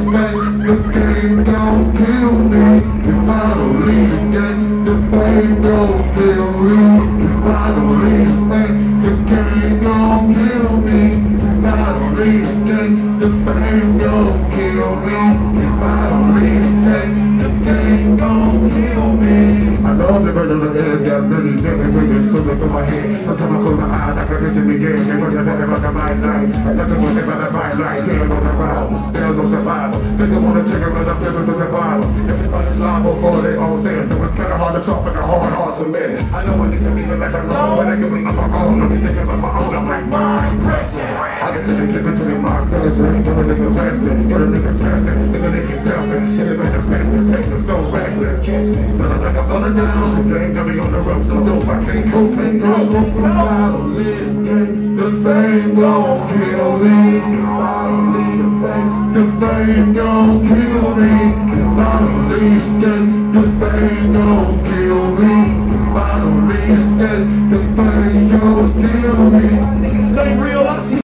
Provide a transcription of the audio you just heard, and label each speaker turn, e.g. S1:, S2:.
S1: fame, the fame gon' kill me. If I don't leave again, the fame gon' kill me. If I don't leave again, the fame gon' kill me. If I don't leave again, the fame gon' kill me. If I don't leave again, the fame gon' kill me. I know the bird of the air's got many different visions swimming through my head. Sometimes I close my eyes, I can vision again. Can't look at that like a blind sight. I never want to about the bright light. There's no survival, there's no survival. Think I wanna check it as I'm flipping through the Bible. Everybody's liable for their own sins. So it's kinda hard to soften the hard hearts of men. I know I need to leave it like alone, but I can be on my own. Let me think about my own, I'm like my precious. I can sit and clip between my fingers. Got a nigga resting, got a nigga stressing, got a nigga selfish. Shit have been defenseless, things are so restless. But I think I'm falling down, the game got me on the ropes. So dope, I can't cope and go. If I don't live again, the fame gon' kill me. If I don't leave the fame, the fame gon' kill me. If I don't leave again, the fame gon' kill me. If I don't leave again, the fame